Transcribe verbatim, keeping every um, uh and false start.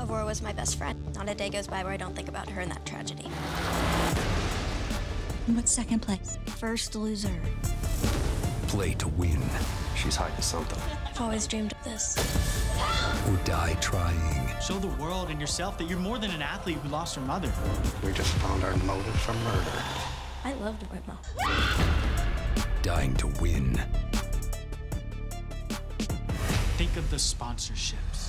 Aurora was my best friend. Not a day goes by where I don't think about her and that tragedy. What's second place? First loser. Play to win. She's hiding something. I've always dreamed of this. Or die trying. Show the world and yourself that you're more than an athlete who lost her mother. We just found our motive for murder. I loved my mom. Dying to win. Think of the sponsorships.